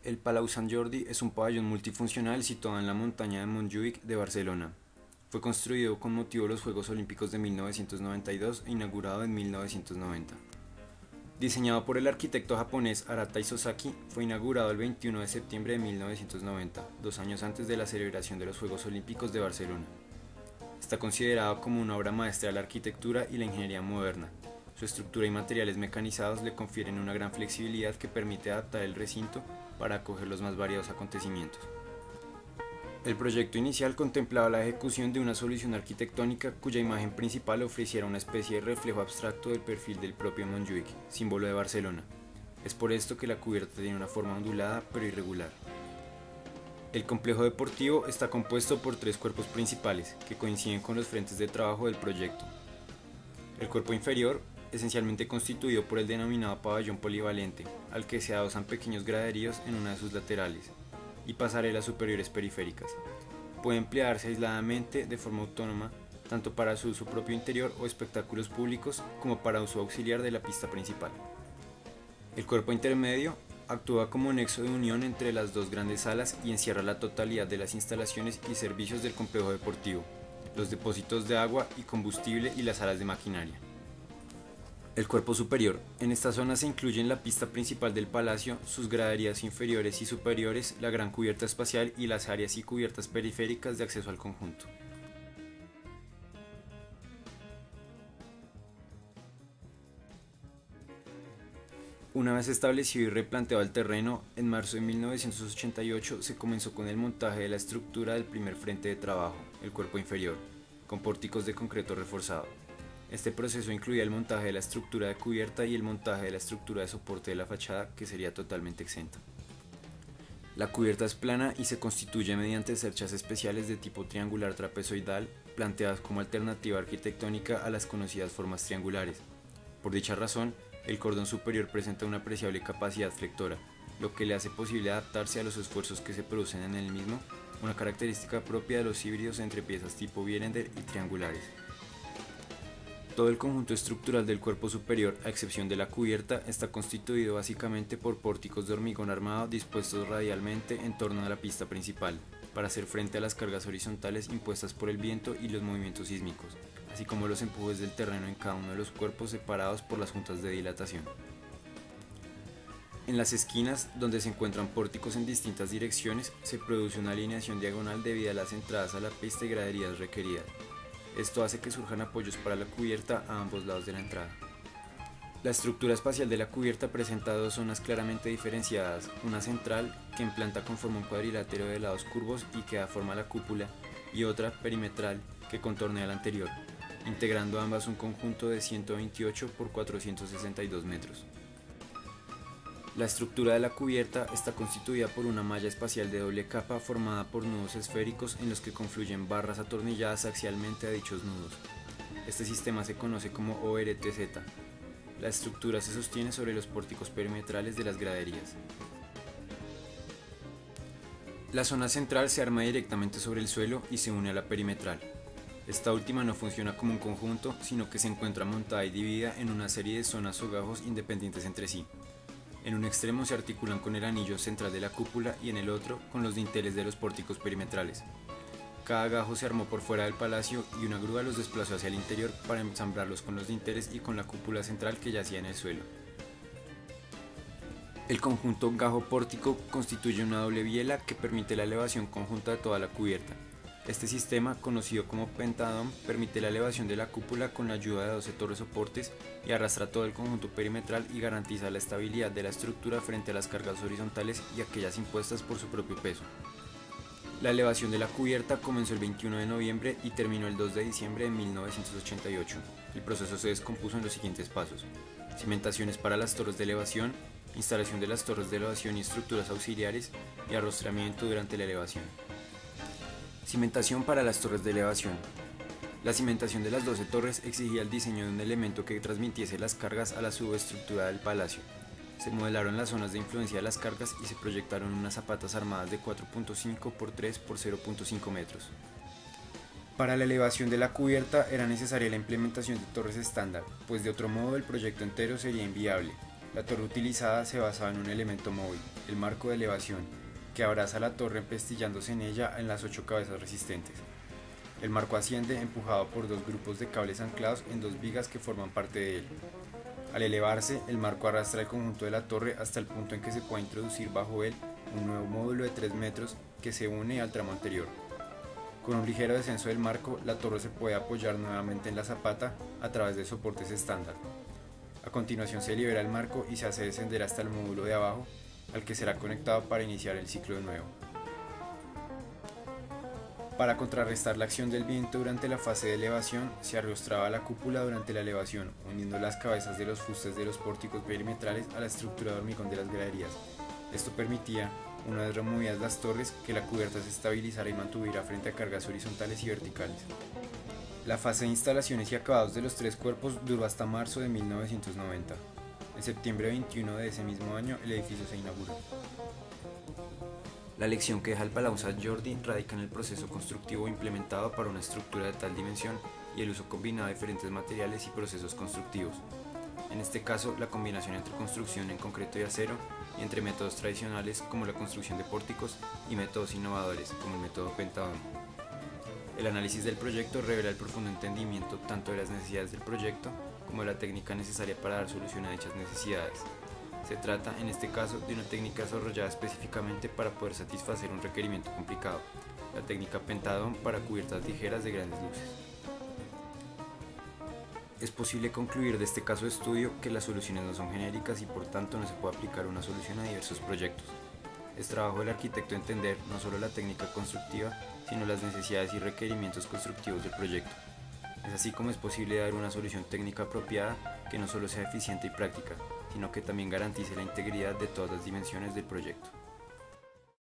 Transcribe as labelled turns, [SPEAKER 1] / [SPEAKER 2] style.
[SPEAKER 1] El Palau Sant Jordi es un pabellón multifuncional situado en la montaña de Montjuïc de Barcelona. Fue construido con motivo de los Juegos Olímpicos de 1992 e inaugurado en 1990. Diseñado por el arquitecto japonés Arata Isozaki, fue inaugurado el 21 de septiembre de 1990, 2 años antes de la celebración de los Juegos Olímpicos de Barcelona. Está considerado como una obra maestra de la arquitectura y la ingeniería moderna. Su estructura y materiales mecanizados le confieren una gran flexibilidad que permite adaptar el recinto para acoger los más variados acontecimientos. El proyecto inicial contemplaba la ejecución de una solución arquitectónica cuya imagen principal ofreciera una especie de reflejo abstracto del perfil del propio Montjuïc, símbolo de Barcelona. Es por esto que la cubierta tiene una forma ondulada pero irregular. El complejo deportivo está compuesto por 3 cuerpos principales que coinciden con los frentes de trabajo del proyecto. El cuerpo inferior, esencialmente constituido por el denominado pabellón polivalente, al que se adosan pequeños graderíos en una de sus laterales, y pasarelas superiores periféricas. Puede emplearse aisladamente de forma autónoma, tanto para su uso propio interior o espectáculos públicos, como para uso auxiliar de la pista principal. El cuerpo intermedio actúa como nexo de unión entre las dos grandes salas y encierra la totalidad de las instalaciones y servicios del complejo deportivo, los depósitos de agua y combustible y las salas de maquinaria. El cuerpo superior. En esta zona se incluyen la pista principal del palacio, sus graderías inferiores y superiores, la gran cubierta espacial y las áreas y cubiertas periféricas de acceso al conjunto. Una vez establecido y replanteado el terreno, en marzo de 1988 se comenzó con el montaje de la estructura del primer frente de trabajo, el cuerpo inferior, con pórticos de concreto reforzado. Este proceso incluía el montaje de la estructura de cubierta y el montaje de la estructura de soporte de la fachada, que sería totalmente exenta. La cubierta es plana y se constituye mediante cerchas especiales de tipo triangular trapezoidal, planteadas como alternativa arquitectónica a las conocidas formas triangulares. Por dicha razón, el cordón superior presenta una apreciable capacidad flectora, lo que le hace posible adaptarse a los esfuerzos que se producen en el mismo, una característica propia de los híbridos entre piezas tipo Bierender y triangulares. Todo el conjunto estructural del cuerpo superior, a excepción de la cubierta, está constituido básicamente por pórticos de hormigón armado dispuestos radialmente en torno a la pista principal, para hacer frente a las cargas horizontales impuestas por el viento y los movimientos sísmicos, así como los empujes del terreno en cada uno de los cuerpos separados por las juntas de dilatación. En las esquinas, donde se encuentran pórticos en distintas direcciones, se produce una alineación diagonal debido a las entradas a la pista y graderías requeridas. Esto hace que surjan apoyos para la cubierta a ambos lados de la entrada. La estructura espacial de la cubierta presenta 2 zonas claramente diferenciadas, una central, que en planta conforma un cuadrilátero de lados curvos y que da forma a la cúpula, y otra perimetral, que contornea la anterior, integrando ambas un conjunto de 128 por 462 metros. La estructura de la cubierta está constituida por una malla espacial de doble capa formada por nudos esféricos en los que confluyen barras atornilladas axialmente a dichos nudos. Este sistema se conoce como ORTZ. La estructura se sostiene sobre los pórticos perimetrales de las graderías. La zona central se arma directamente sobre el suelo y se une a la perimetral. Esta última no funciona como un conjunto, sino que se encuentra montada y dividida en una serie de zonas o gajos independientes entre sí. En un extremo se articulan con el anillo central de la cúpula y en el otro con los dinteles de los pórticos perimetrales. Cada gajo se armó por fuera del palacio y una grúa los desplazó hacia el interior para ensamblarlos con los dinteles y con la cúpula central que yacía en el suelo. El conjunto gajo-pórtico constituye una doble biela que permite la elevación conjunta de toda la cubierta. Este sistema, conocido como pentadom, permite la elevación de la cúpula con la ayuda de 12 torres soportes y arrastra todo el conjunto perimetral y garantiza la estabilidad de la estructura frente a las cargas horizontales y aquellas impuestas por su propio peso. La elevación de la cubierta comenzó el 21 de noviembre y terminó el 2 de diciembre de 1988. El proceso se descompuso en los siguientes pasos: cimentaciones para las torres de elevación, instalación de las torres de elevación y estructuras auxiliares y arrostramiento durante la elevación. Cimentación para las torres de elevación. La cimentación de las 12 torres exigía el diseño de un elemento que transmitiese las cargas a la subestructura del palacio. Se modelaron las zonas de influencia de las cargas y se proyectaron unas zapatas armadas de 4.5 por 3 por 0.5 metros. Para la elevación de la cubierta era necesaria la implementación de torres estándar, pues de otro modo el proyecto entero sería inviable. La torre utilizada se basaba en un elemento móvil, el marco de elevación, que abraza la torre empestillándose en ella en las 8 cabezas resistentes. El marco asciende empujado por 2 grupos de cables anclados en 2 vigas que forman parte de él. Al elevarse, el marco arrastra el conjunto de la torre hasta el punto en que se puede introducir bajo él un nuevo módulo de 3 metros que se une al tramo anterior. Con un ligero descenso del marco, la torre se puede apoyar nuevamente en la zapata a través de soportes estándar. A continuación se libera el marco y se hace descender hasta el módulo de abajo, al que será conectado para iniciar el ciclo de nuevo. Para contrarrestar la acción del viento durante la fase de elevación, se arrostraba la cúpula durante la elevación, uniendo las cabezas de los fustes de los pórticos perimetrales a la estructura de hormigón de las graderías. Esto permitía, una vez removidas las torres, que la cubierta se estabilizara y mantuviera frente a cargas horizontales y verticales. La fase de instalaciones y acabados de los 3 cuerpos duró hasta marzo de 1990. En septiembre 21 de ese mismo año, el edificio se inauguró. La lección que deja el Palau Sant Jordi radica en el proceso constructivo implementado para una estructura de tal dimensión y el uso combinado de diferentes materiales y procesos constructivos. En este caso, la combinación entre construcción en concreto y acero y entre métodos tradicionales como la construcción de pórticos y métodos innovadores como el método Pentadome. El análisis del proyecto revela el profundo entendimiento tanto de las necesidades del proyecto como de la técnica necesaria para dar solución a dichas necesidades. Se trata, en este caso, de una técnica desarrollada específicamente para poder satisfacer un requerimiento complicado, la técnica Pentadome para cubiertas ligeras de grandes luces. Es posible concluir de este caso de estudio que las soluciones no son genéricas y por tanto no se puede aplicar una solución a diversos proyectos. Es trabajo del arquitecto entender no solo la técnica constructiva, sino las necesidades y requerimientos constructivos del proyecto. Es así como es posible dar una solución técnica apropiada que no solo sea eficiente y práctica, sino que también garantice la integridad de todas las dimensiones del proyecto.